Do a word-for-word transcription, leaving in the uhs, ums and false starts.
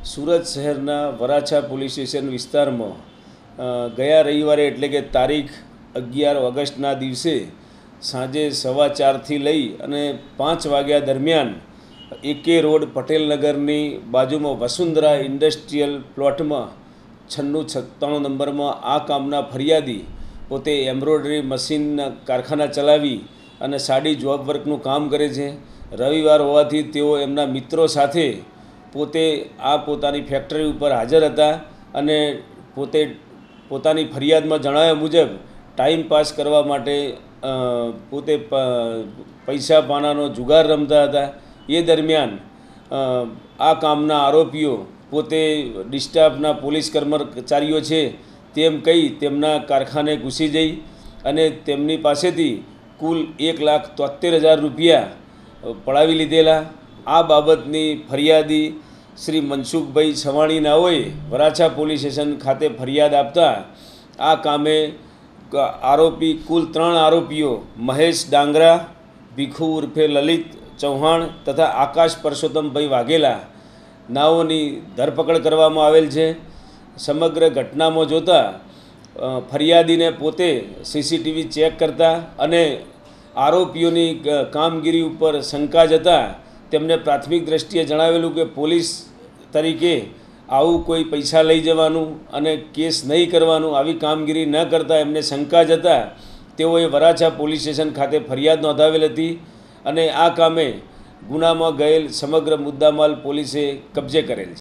સુરત શહેરના Varachha police station વિસ્તારમાં ગયા રવિવારે એટલે કે તારીખ અગિયાર ઓગસ્ટના દિવસે સાંજે સવા ચારથી લઈ અને પાંચ વાગ્યા દરમિયાન એકે રોડ પટેલનગરની બાજુમાં વસુંધરા ઇન્ડસ્ટ્રીયલ પ્લોટમાં છન્નું સત્તાણું નંબરમાં આ કામના ફરિયાદી પોતે એમ્બ્રોઇડરી મશીનના કારખાના ચલાવી અને સાડી જોબ વર્કનું કામ કરે છે. રવિવાર હોવાથી તેઓ એમના મિત્રો સાથે પોતે આ પોતાની ફેક્ટરી ઉપર હાજર હતા અને પોતે પોતાની ફરિયાદમાં જણાવ્યા મુજબ ટાઈમ પાસ કરવા માટે પોતે પૈસા પાનાનો જુગાર રમતા હતા. એ દરમિયાન આ કામના આરોપીઓ પોતે ડિસ્ટાફના પોલીસ કર્મચારીઓ છે તેમ કહી તેમના કારખાને ઘૂસી જઈ અને તેમની પાસેથી કુલ એક લાખ તોતેર હજાર રૂપિયા પડાવી લીધેલા. આ બાબતની ફરિયાદી શ્રી મનસુખભાઈ સવાણી નાઓએ વરાછા પોલીસ સ્ટેશન ખાતે ફરિયાદ આપતા આ કામે આરોપી કુલ ત્રણ આરોપીઓ મહેશ ડાંગરા, ભીખુ ઉર્ફે લલિત ચૌહાણ તથા આકાશ પરસોત્તમભાઈ વાઘેલા નાઓની ધરપકડ કરવામાં આવેલ છે. સમગ્ર ઘટનામાં જોતા ફરિયાદીને પોતે સીસીટીવી ચેક કરતા અને આરોપીઓની કામગીરી ઉપર શંકા જતા તેમને પ્રાથમિક દ્રષ્ટિએ જણાવેલું કે પોલીસ તરીકે આવું કોઈ પૈસા લઈ જવાનું અને કેસ નહીં કરવાનું, આવી કામગીરી ન કરતા એમને શંકા જતા તેઓએ વરાછા પોલીસ સ્ટેશન ખાતે ફરિયાદ નોંધાવેલ હતી અને આ કામે ગુનામાં ગયેલ સમગ્ર મુદ્દામાલ પોલીસે કબજે કરેલ છે.